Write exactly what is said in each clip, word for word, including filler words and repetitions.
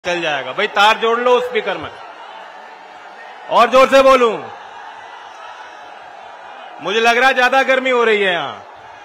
चल जाएगा। भाई तार जोड़ लो स्पीकर में और जोर से बोलूं। मुझे लग रहा है ज्यादा गर्मी हो रही है यहां।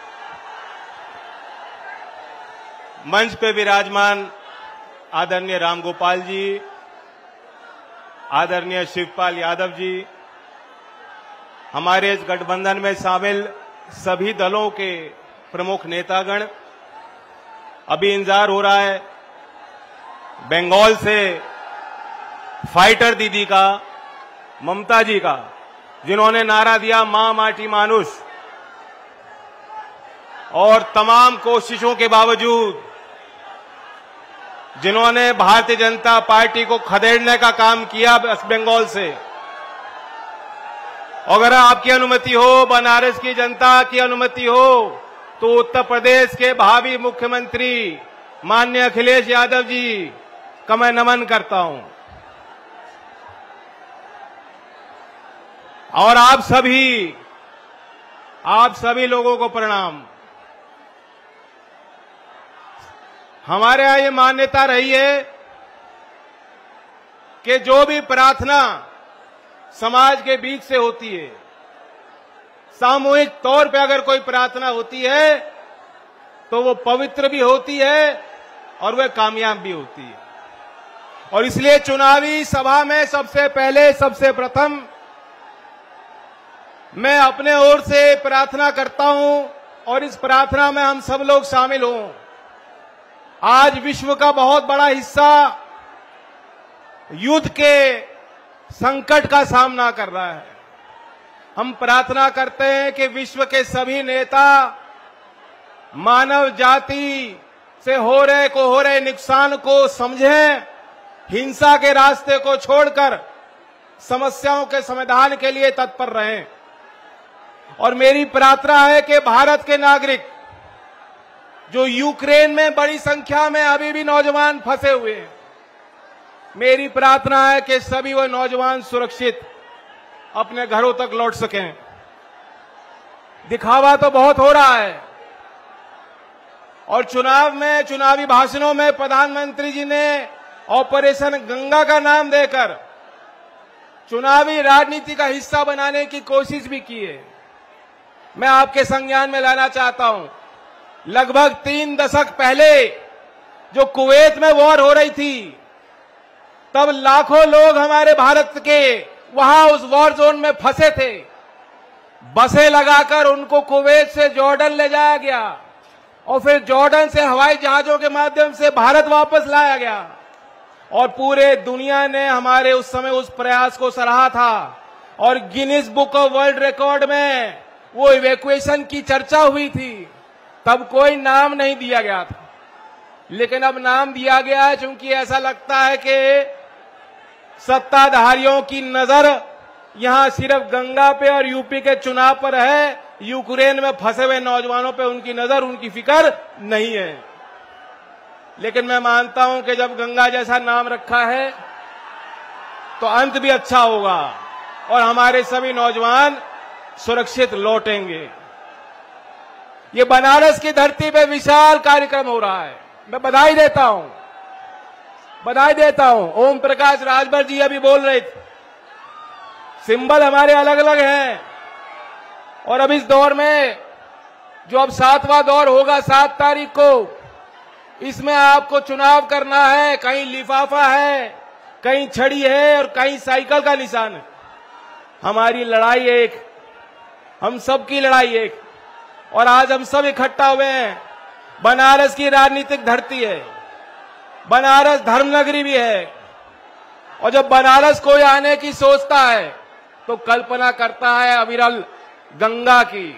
मंच पे विराजमान आदरणीय रामगोपाल जी, आदरणीय शिवपाल यादव जी, हमारे इस गठबंधन में शामिल सभी दलों के प्रमुख नेतागण, अभी इंतजार हो रहा है बंगाल से फाइटर दीदी का, ममता जी का, जिन्होंने नारा दिया मां माटी मानुष, और तमाम कोशिशों के बावजूद जिन्होंने भारतीय जनता पार्टी को खदेड़ने का काम किया वेस्ट बंगाल से। अगर आपकी अनुमति हो, बनारस की जनता की अनुमति हो, तो उत्तर प्रदेश के भावी मुख्यमंत्री माननीय अखिलेश यादव जी का मैं नमन करता हूं। और आप सभी आप सभी लोगों को प्रणाम। हमारे यहां ये मान्यता रही है कि जो भी प्रार्थना समाज के बीच से होती है, सामूहिक तौर पे अगर कोई प्रार्थना होती है तो वो पवित्र भी होती है और वह कामयाब भी होती है। और इसलिए चुनावी सभा में सबसे पहले सबसे प्रथम मैं अपने ओर से प्रार्थना करता हूं और इस प्रार्थना में हम सब लोग शामिल हों। आज विश्व का बहुत बड़ा हिस्सा युद्ध के संकट का सामना कर रहा है। हम प्रार्थना करते हैं कि विश्व के सभी नेता मानव जाति से हो रहे को हो रहे नुकसान को समझें, हिंसा के रास्ते को छोड़कर समस्याओं के समाधान के लिए तत्पर रहें। और मेरी प्रार्थना है कि भारत के नागरिक जो यूक्रेन में बड़ी संख्या में अभी भी नौजवान फंसे हुए हैं, मेरी प्रार्थना है कि सभी वो नौजवान सुरक्षित अपने घरों तक लौट सकें। दिखावा तो बहुत हो रहा है और चुनाव में, चुनावी भाषणों में प्रधानमंत्री जी ने ऑपरेशन गंगा का नाम देकर चुनावी राजनीति का हिस्सा बनाने की कोशिश भी की है। मैं आपके संज्ञान में लाना चाहता हूं, लगभग तीन दशक पहले जो कुवैत में वॉर हो रही थी, तब लाखों लोग हमारे भारत के वहां उस वॉर जोन में फंसे थे। बसें लगाकर उनको कुवैत से जॉर्डन ले जाया गया और फिर जॉर्डन से हवाई जहाजों के माध्यम से भारत वापस लाया गया और पूरे दुनिया ने हमारे उस समय उस प्रयास को सराहा था और Guinness book of world record में वो इवैक्यूएशन की चर्चा हुई थी। तब कोई नाम नहीं दिया गया था, लेकिन अब नाम दिया गया है, क्योंकि ऐसा लगता है कि सत्ताधारियों की नजर यहां सिर्फ गंगा पे और यूपी के चुनाव पर है। यूक्रेन में फंसे हुए नौजवानों पे उनकी नजर, उनकी फिक्र नहीं है। लेकिन मैं मानता हूं कि जब गंगा जैसा नाम रखा है तो अंत भी अच्छा होगा और हमारे सभी नौजवान सुरक्षित लौटेंगे। ये बनारस की धरती पे विशाल कार्यक्रम हो रहा है। मैं बधाई देता हूं, बधाई देता हूं। ओम प्रकाश राजभर जी अभी बोल रहे थे, सिंबल हमारे अलग अलग हैं और अब इस दौर में जो अब सातवां दौर होगा सात तारीख को, इसमें आपको चुनाव करना है। कहीं लिफाफा है, कहीं छड़ी है और कहीं साइकिल का निशान है। हमारी लड़ाई एक, हम सबकी लड़ाई एक, और आज हम सब इकट्ठा हुए हैं। बनारस की राजनीतिक धरती है, बनारस धर्मनगरी भी है, और जब बनारस कोई आने की सोचता है तो कल्पना करता है अविरल गंगा की,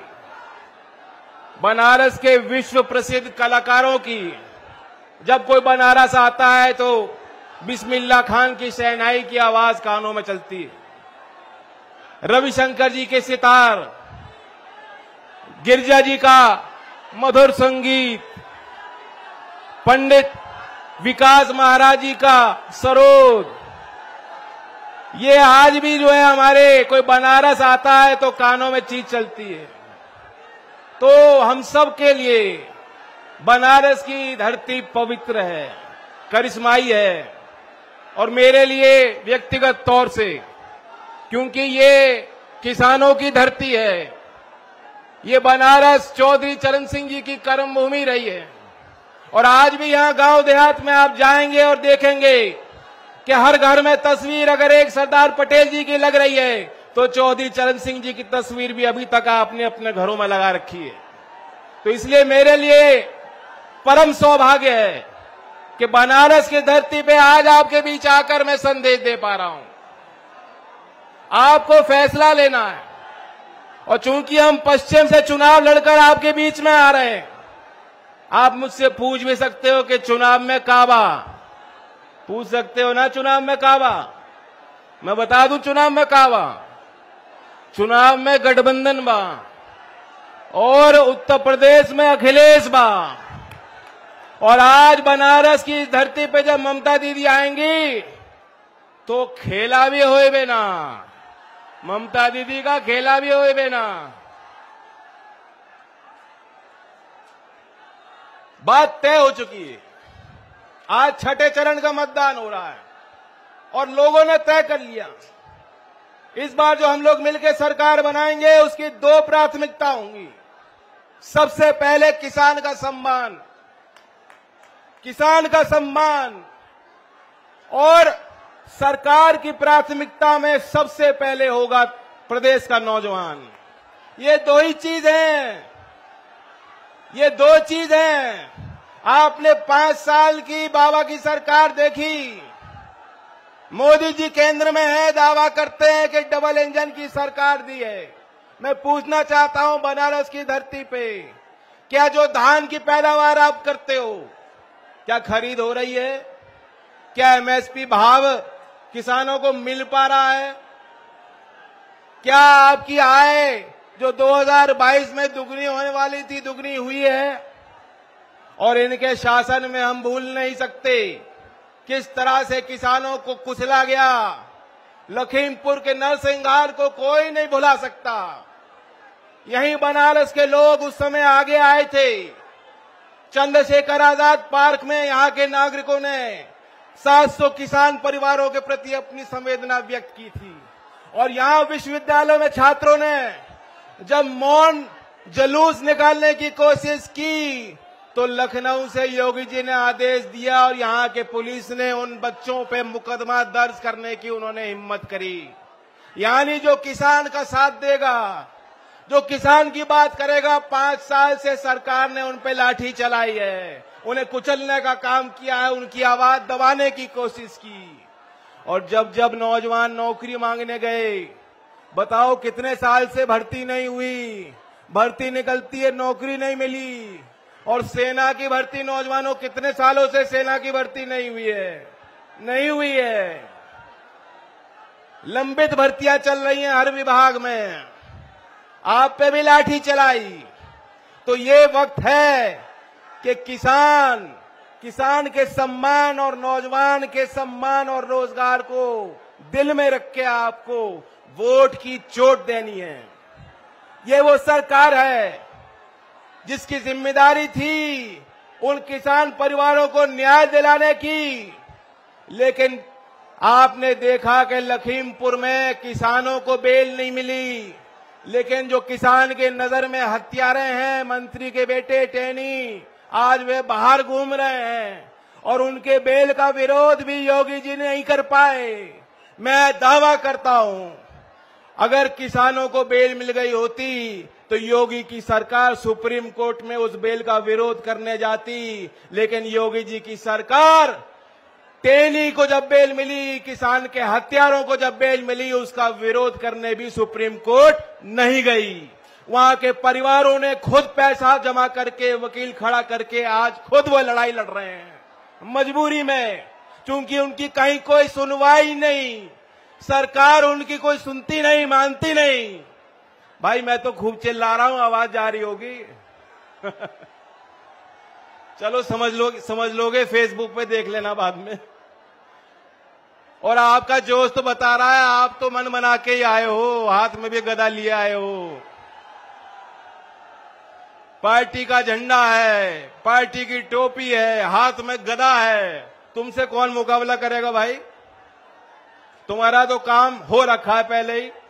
बनारस के विश्व प्रसिद्ध कलाकारों की। जब कोई बनारस आता है तो बिस्मिल्लाह खान की शहनाई की आवाज कानों में चलती है, रविशंकर जी के सितार, गिरजा जी का मधुर संगीत, पंडित विकास महाराज जी का सरोद, ये आज भी जो है हमारे कोई बनारस आता है तो कानों में चीज चलती है। तो हम सब के लिए बनारस की धरती पवित्र है, करिश्माई है। और मेरे लिए व्यक्तिगत तौर से, क्योंकि ये किसानों की धरती है, ये बनारस चौधरी चरण सिंह जी की कर्मभूमि रही है। और आज भी यहां गांव देहात में आप जाएंगे और देखेंगे कि हर घर में तस्वीर अगर एक सरदार पटेल जी की लग रही है तो चौधरी चरण सिंह जी की तस्वीर भी अभी तक आपने अपने घरों में लगा रखी है। तो इसलिए मेरे लिए परम सौभाग्य है कि बनारस की धरती पे आज आपके बीच आकर मैं संदेश दे पा रहा हूं। आपको फैसला लेना है, और चूंकि हम पश्चिम से चुनाव लड़कर आपके बीच में आ रहे हैं, आप मुझसे पूछ भी सकते हो कि चुनाव में काबा, पूछ सकते हो ना चुनाव में काबा। मैं बता दूं चुनाव में काबा, चुनाव में गठबंधन बा, और उत्तर प्रदेश में अखिलेश बा। और आज बनारस की धरती पे जब ममता दीदी आएंगी तो खेला भी होए बेना, ममता दीदी का खेला भी होए बेना। बात तय हो चुकी है। आज छठे चरण का मतदान हो रहा है और लोगों ने तय कर लिया, इस बार जो हम लोग मिलकर सरकार बनाएंगे उसकी दो प्राथमिकता होंगी। सबसे पहले किसान का सम्मान, किसान का सम्मान, और सरकार की प्राथमिकता में सबसे पहले होगा प्रदेश का नौजवान। ये दो ही चीज हैं, ये दो चीज हैं। आपने पांच साल की बाबा की सरकार देखी, मोदी जी केंद्र में है, दावा करते हैं कि डबल इंजन की सरकार दी है। मैं पूछना चाहता हूं बनारस की धरती पे, क्या जो धान की पैदावार आप करते हो, क्या खरीद हो रही है? क्या एमएसपी भाव किसानों को मिल पा रहा है? क्या आपकी आय जो दो हज़ार बाईस में दुगनी होने वाली थी, दुगनी हुई है? और इनके शासन में हम भूल नहीं सकते किस तरह से किसानों को कुचला गया। लखीमपुर के नरसिंहार को कोई नहीं भुला सकता। यही बनारस के लोग उस समय आगे आए थे। चंद्रशेखर आजाद पार्क में यहाँ के नागरिकों ने सात सौ किसान परिवारों के प्रति अपनी संवेदना व्यक्त की थी। और यहाँ विश्वविद्यालयों में छात्रों ने जब मौन जुलूस निकालने की कोशिश की तो लखनऊ से योगी जी ने आदेश दिया और यहाँ के पुलिस ने उन बच्चों पे मुकदमा दर्ज करने की उन्होंने हिम्मत करी। यानी जो किसान का साथ देगा, जो किसान की बात करेगा, पांच साल से सरकार ने उन पे लाठी चलाई है, उन्हें कुचलने का काम किया है, उनकी आवाज दबाने की कोशिश की। और जब जब नौजवान नौकरी मांगने गए, बताओ कितने साल से भर्ती नहीं हुई, भर्ती निकलती है नौकरी नहीं मिली। और सेना की भर्ती, नौजवानों कितने सालों से सेना की भर्ती नहीं हुई है, नहीं हुई है। लंबित भर्तियां चल रही हैं हर विभाग में, आप पे भी लाठी चलाई। तो ये वक्त है कि किसान किसान के सम्मान और नौजवान के सम्मान और रोजगार को दिल में रख के आपको वोट की चोट देनी है। ये वो सरकार है जिसकी जिम्मेदारी थी उन किसान परिवारों को न्याय दिलाने की। लेकिन आपने देखा कि लखीमपुर में किसानों को बेल नहीं मिली, लेकिन जो किसान के नजर में हत्यारे हैं, मंत्री के बेटे टेनी, आज वे बाहर घूम रहे हैं और उनके बेल का विरोध भी योगी जी नहीं कर पाए। मैं दावा करता हूं, अगर किसानों को बेल मिल गई होती तो योगी की सरकार सुप्रीम कोर्ट में उस बेल का विरोध करने जाती। लेकिन योगी जी की सरकार, टेनी को जब बेल मिली, किसान के हत्यारों को जब बेल मिली, उसका विरोध करने भी सुप्रीम कोर्ट नहीं गई। वहां के परिवारों ने खुद पैसा जमा करके, वकील खड़ा करके आज खुद वो लड़ाई लड़ रहे हैं मजबूरी में, क्योंकि उनकी कहीं कोई सुनवाई नहीं, सरकार उनकी कोई सुनती नहीं, मानती नहीं। भाई मैं तो खूब चिल्ला रहा हूं, आवाज जा रही होगी चलो समझ लो समझ लोगे, फेसबुक पे देख लेना बाद में। और आपका जोश तो बता रहा है, आप तो मन मना के ही आए हो, हाथ में भी गदा लिए आए हो। पार्टी का झंडा है, पार्टी की टोपी है, हाथ में गदा है, तुमसे कौन मुकाबला करेगा भाई? तुम्हारा तो काम हो रखा है पहले ही।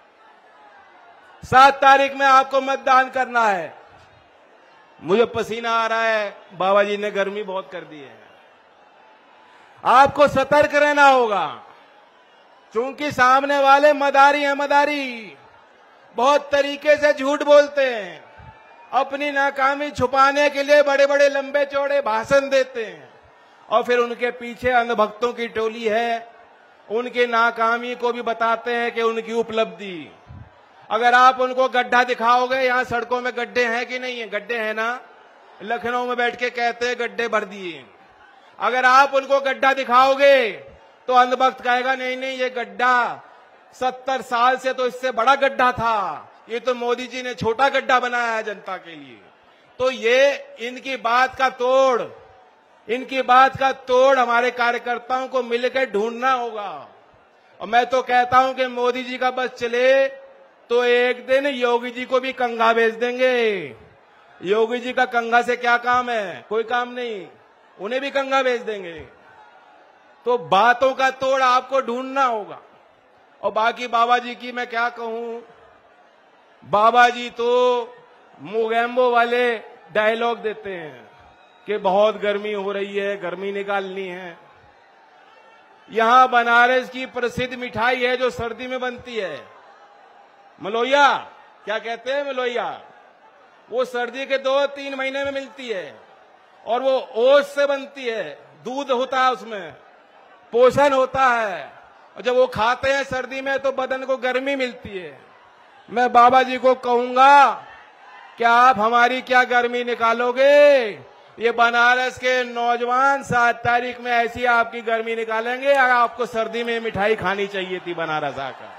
सात तारीख में आपको मतदान करना है। मुझे पसीना आ रहा है, बाबा जी ने गर्मी बहुत कर दी है। आपको सतर्क रहना होगा, क्योंकि सामने वाले मदारी हैं। मदारी बहुत तरीके से झूठ बोलते हैं, अपनी नाकामी छुपाने के लिए बड़े बड़े लंबे चौड़े भाषण देते हैं, और फिर उनके पीछे अंधभक्तों की टोली है, उनकी नाकामी को भी बताते हैं कि उनकी उपलब्धि। अगर आप उनको गड्ढा दिखाओगे, यहां सड़कों में गड्ढे हैं कि नहीं है? गड्ढे हैं ना, लखनऊ में बैठ के कहते हैं गड्ढे भर दिए। अगर आप उनको गड्ढा दिखाओगे तो अंधभक्त कहेगा नहीं नहीं, ये गड्ढा सत्तर साल से तो इससे बड़ा गड्ढा था, ये तो मोदी जी ने छोटा गड्ढा बनाया है जनता के लिए। तो ये इनकी बात का तोड़ इनकी बात का तोड़ हमारे कार्यकर्ताओं को मिलकर ढूंढना होगा। और मैं तो कहता हूं कि मोदी जी का बस चले तो एक दिन योगी जी को भी कंगा भेज देंगे। योगी जी का कंगा से क्या काम है? कोई काम नहीं, उन्हें भी कंगा भेज देंगे। तो बातों का तोड़ आपको ढूंढना होगा। और बाकी बाबा जी की मैं क्या कहूं, बाबा जी तो मोगैम्बो वाले डायलॉग देते हैं कि बहुत गर्मी हो रही है, गर्मी निकालनी है। यहां बनारस की प्रसिद्ध मिठाई है जो सर्दी में बनती है, मलोइया। क्या कहते हैं? मलोइया। वो सर्दी के दो तीन महीने में मिलती है, और वो ओस से बनती है, दूध होता है उसमें, पोषण होता है, और जब वो खाते हैं सर्दी में तो बदन को गर्मी मिलती है। मैं बाबा जी को कहूंगा कि आप हमारी क्या गर्मी निकालोगे? ये बनारस के नौजवान सात तारीख में ऐसी आपकी गर्मी निकालेंगे। अगर आपको सर्दी में मिठाई खानी चाहिए थी बनारस आकर।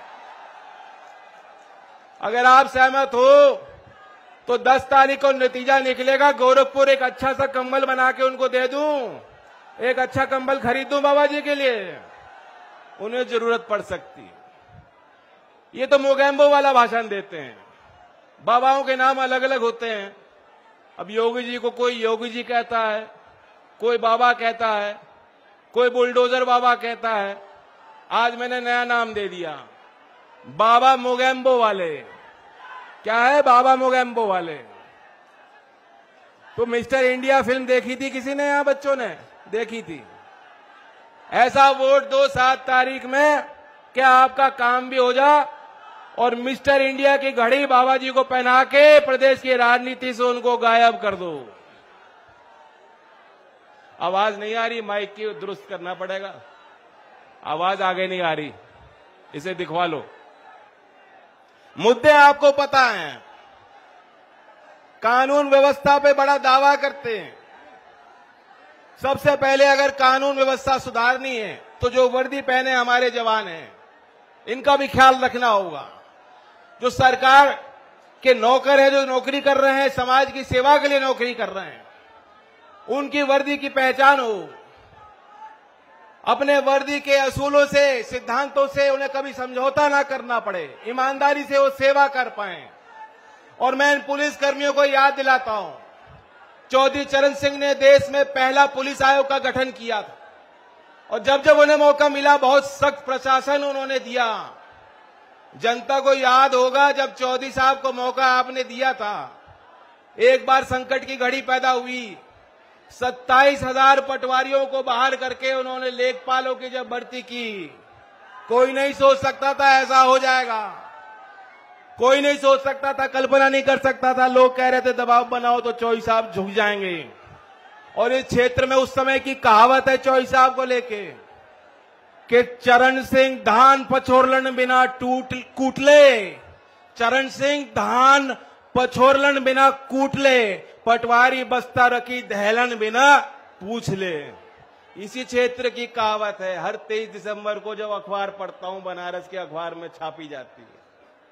अगर आप सहमत हो तो दस तारीख को नतीजा निकलेगा। गोरखपुर एक अच्छा सा कंबल बना के उनको दे दूं, एक अच्छा कंबल खरीद दूं बाबा जी के लिए, उन्हें जरूरत पड़ सकती है। ये तो मोगैम्बो वाला भाषण देते हैं। बाबाओं के नाम अलग अलग होते हैं। अब योगी जी को कोई योगी जी कहता है, कोई बाबा कहता है, कोई बुलडोजर बाबा कहता है। आज मैंने नया नाम दे दिया, बाबा मोगैम्बो वाले। क्या है बाबा मोगैम्बो वाले? तो मिस्टर इंडिया फिल्म देखी थी किसी ने? यहां बच्चों ने देखी थी। ऐसा वोट दो सात तारीख में, क्या आपका काम भी हो जा, और मिस्टर इंडिया की घड़ी बाबा जी को पहना के प्रदेश की राजनीति से उनको गायब कर दो। आवाज नहीं आ रही, माइक की दुरुस्त करना पड़ेगा। आवाज आगे नहीं आ रही, इसे दिखवा लो। मुद्दे आपको पता हैं, कानून व्यवस्था पे बड़ा दावा करते हैं। सबसे पहले अगर कानून व्यवस्था सुधारनी है तो जो वर्दी पहने हमारे जवान हैं, इनका भी ख्याल रखना होगा। जो सरकार के नौकर हैं, जो नौकरी कर रहे हैं, समाज की सेवा के लिए नौकरी कर रहे हैं, उनकी वर्दी की पहचान हो। अपने वर्दी के असूलों से, सिद्धांतों से उन्हें कभी समझौता ना करना पड़े, ईमानदारी से वो सेवा कर पाए। और मैं इन पुलिस कर्मियों को याद दिलाता हूं, चौधरी चरण सिंह ने देश में पहला पुलिस आयोग का गठन किया था, और जब जब उन्हें मौका मिला बहुत सख्त प्रशासन उन्होंने दिया। जनता को याद होगा जब चौधरी साहब को मौका आपने दिया था, एक बार संकट की घड़ी पैदा हुई, सत्ताईस हजार पटवारियों को बाहर करके उन्होंने लेखपालों की जब भर्ती की, कोई नहीं सोच सकता था ऐसा हो जाएगा। कोई नहीं सोच सकता था, कल्पना नहीं कर सकता था। लोग कह रहे थे दबाव बनाओ तो चौधरी साहब झुक जाएंगे। और इस क्षेत्र में उस समय की कहावत है चौधरी साहब को लेके कि चरण सिंह धान पछोरलन बिना टूट कूटले, चरण सिंह धान पछोरलन बिना कूटले, पटवारी बस्ता रखी दहलन बिना पूछ ले। इसी क्षेत्र की कहावत है, हर तेईस दिसंबर को जब अखबार पढ़ता हूं बनारस के अखबार में छापी जाती है।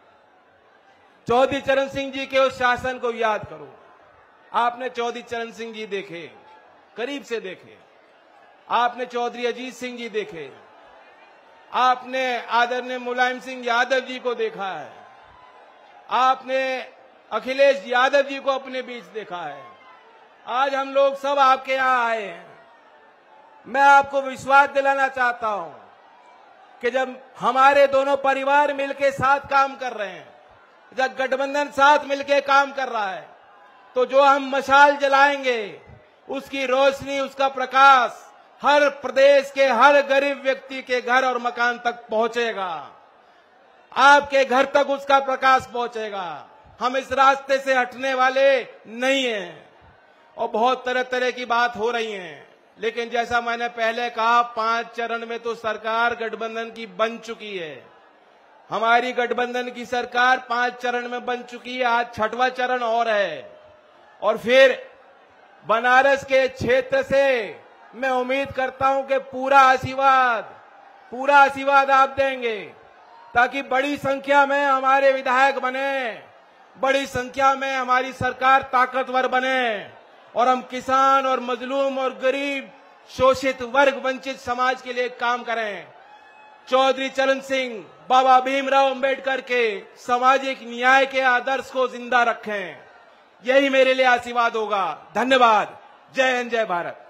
चौधरी चरण सिंह जी के उस शासन को याद करो। आपने चौधरी चरण सिंह जी देखे, करीब से देखे, आपने चौधरी अजीत सिंह जी देखे, आपने आदरणीय मुलायम सिंह यादव जी को देखा है, आपने अखिलेश यादव जी को अपने बीच देखा है। आज हम लोग सब आपके यहां आए हैं। मैं आपको विश्वास दिलाना चाहता हूं कि जब हमारे दोनों परिवार मिलके साथ काम कर रहे हैं, जब गठबंधन साथ मिलके काम कर रहा है, तो जो हम मशाल जलाएंगे उसकी रोशनी, उसका प्रकाश हर प्रदेश के हर गरीब व्यक्ति के घर और मकान तक पहुंचेगा। आपके घर तक उसका प्रकाश पहुंचेगा। हम इस रास्ते से हटने वाले नहीं हैं। और बहुत तरह तरह की बात हो रही है, लेकिन जैसा मैंने पहले कहा, पांच चरण में तो सरकार गठबंधन की बन चुकी है। हमारी गठबंधन की सरकार पांच चरण में बन चुकी है, आज छठवां चरण और है। और फिर बनारस के क्षेत्र से मैं उम्मीद करता हूं कि पूरा आशीर्वाद पूरा आशीर्वाद आप देंगे, ताकि बड़ी संख्या में हमारे विधायक बने, बड़ी संख्या में हमारी सरकार ताकतवर बने और हम किसान और मजलूम और गरीब शोषित वर्ग वंचित समाज के लिए काम करें। चौधरी चरण सिंह, बाबा भीमराव अंबेडकर के सामाजिक न्याय के आदर्श को जिंदा रखें। यही मेरे लिए आशीर्वाद होगा। धन्यवाद। जय हिंद, जय भारत।